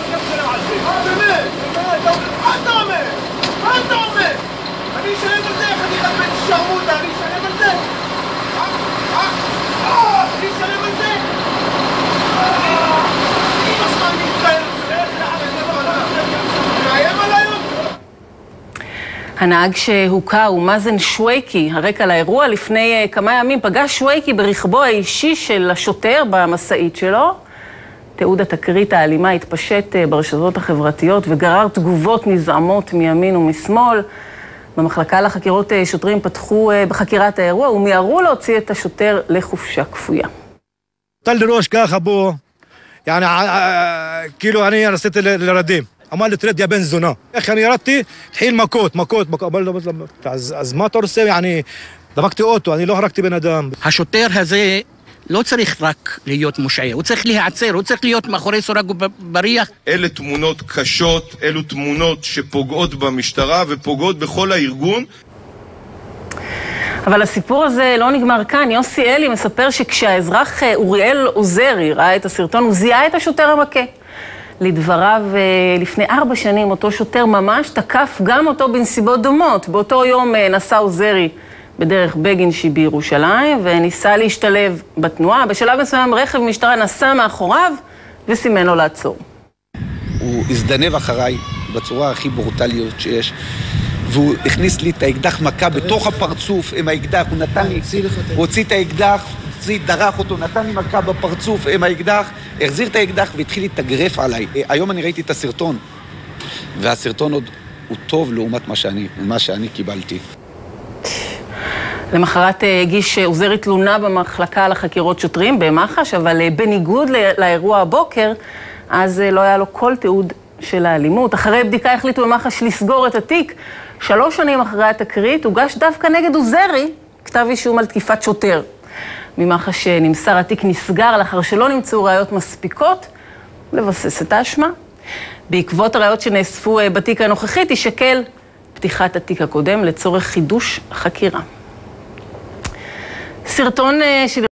לשלם על זה. מה באמת? מה אתה אומר? מה אתה אומר? אני אשלם על זה? איך אני חד בן שרמוטה? אני אשלם על זה? אני אשלם על זה? אמא שלך אני אשלם מאיים עליי? הנהג שהוכה הוא מאזן שוואיקי. הרקע לאירוע: לפני כמה ימים פגש שוואיקי ברכבו האישי של השוטר במשאית שלו. תיעוד התקרית האלימה התפשט ברשתות החברתיות וגרר תגובות נזעמות מימין ומשמאל. במחלקה לחקירות שוטרים פתחו בחקירת האירוע ומיהרו להוציא את השוטר לחופשה כפויה. טל לי ראש ככה בו, כאילו אני רציתי לרדים. אמר לי תרד יא בן זונה. איך אני ירדתי, התחיל מכות. אז מה אתה רוצה? דפקתי אוטו, אני לא הרגתי בן אדם. השוטר הזה לא צריך רק להיות מושעה, הוא צריך להיעצר, הוא צריך להיות מאחורי סורג ובריח. אלה תמונות קשות, אלו תמונות שפוגעות במשטרה ופוגעות בכל הארגון. אבל הסיפור הזה לא נגמר כאן. יוסי אלי מספר שכשהאזרח אוריאל עוזרי ראה את הסרטון, הוא זיהה את השוטר המכה. לדבריו, לפני 4 שנים אותו שוטר ממש תקף גם אותו בנסיבות דומות. באותו יום נסע עוזרי בדרך בגין בירושלים וניסה להשתלב בתנועה. בשלב מסוים רכב משטרה נסע מאחוריו וסימן לו לעצור. הוא הזדנב אחריי בצורה הכי ברוטליות שיש, והוא הכניס לי את האקדח מכה בתוך הפרצוף עם האקדח. הוא נתן לי, הוא הוציא את האקדח, דרך אותו, נתן לי מכה בפרצוף עם האקדח, החזיר את האקדח והתחיל להתאגרף עליי. היום אני ראיתי את הסרטון, והסרטון עוד הוא טוב לעומת מה שאני קיבלתי. למחרת הגיש עוזרי תלונה במחלקה לחקירות שוטרים במח"ש, אבל בניגוד לאירוע הבוקר, אז לא היה לו כל תיעוד של האלימות. אחרי בדיקה החליטו במח"ש לסגור את התיק. 3 שנים אחרי התקרית הוגש דווקא נגד עוזרי כתב אישום על תקיפת שוטר. ממח"ש נמסר התיק נסגר לאחר שלא נמצאו ראיות מספיקות לבסס את האשמה. בעקבות הראיות שנאספו בתיק הנוכחי תישקל פתיחת התיק הקודם לצורך חידוש חקירה. סרטון של